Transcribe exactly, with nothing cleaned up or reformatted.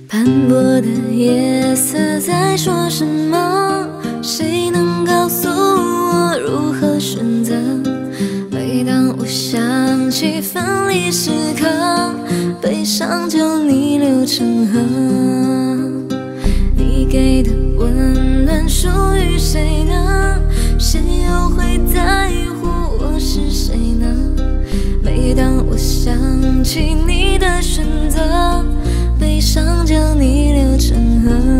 斑驳的夜色在说什么？谁能告诉我如何选择？每当我想起分离时刻，悲伤就逆流成河。你给的温暖属于谁呢？谁又会在乎我是谁呢？每当我想起你的选择，悲伤就逆流成河。